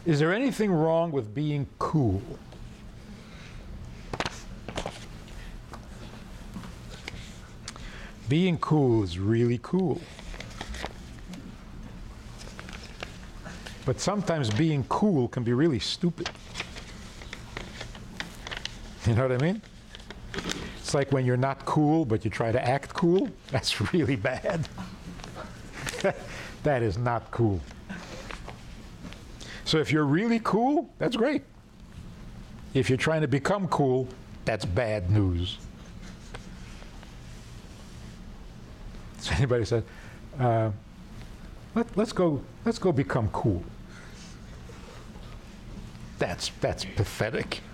Is there anything wrong with being cool? Being cool is really cool. But sometimes being cool can be really stupid. You know what I mean? It's like when you're not cool, but you try to act cool. That's really bad. That is not cool. So if you're really cool, that's great. If you're trying to become cool, that's bad news. So anybody said, let's go become cool. That's pathetic.